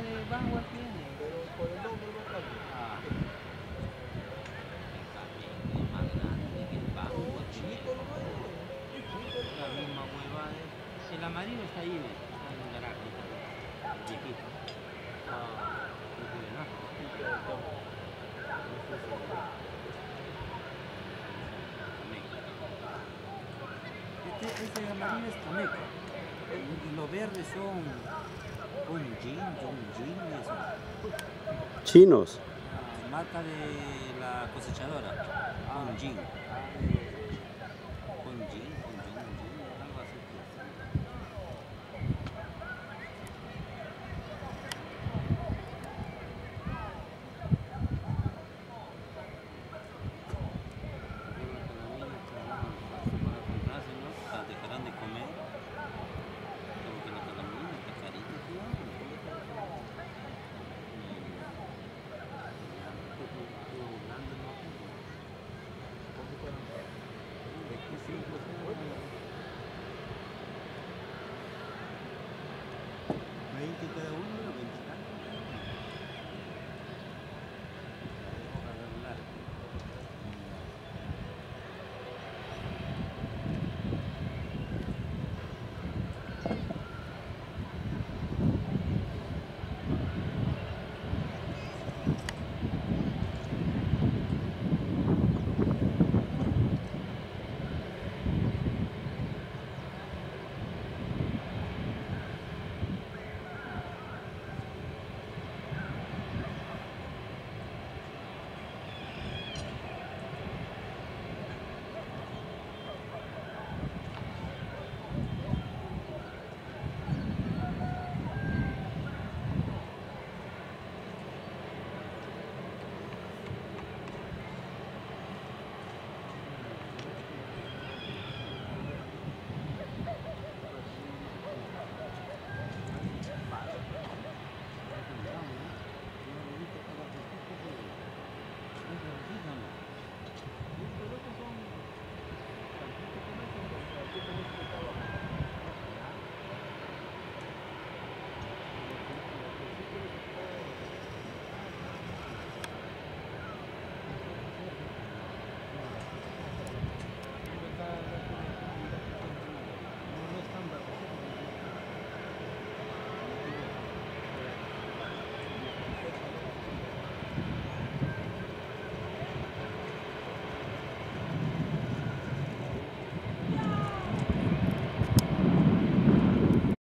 de Vanguard tiene. Pero por el nombre no cambia. Ah, es más grande que el No, Vanguard. chiquito nomás es. Chiquito el La Vanguard. misma huevada. El amarillo está ahí, ¿ves? Está en el garaje, ahí está, el viejito. Ah, No tiene nada. sí, claro, cambia. No sé si Ese amarillo es Cameco. Y los verdes son John Jean y eso. Chinos. Marca de la cosechadora. Jean. Jean, algo así. Para comprarse, ¿no? Dejarán de comer. Porque la calamina está carita, tío. ¿cuánto estarán? 25, 50. 20 cada uno.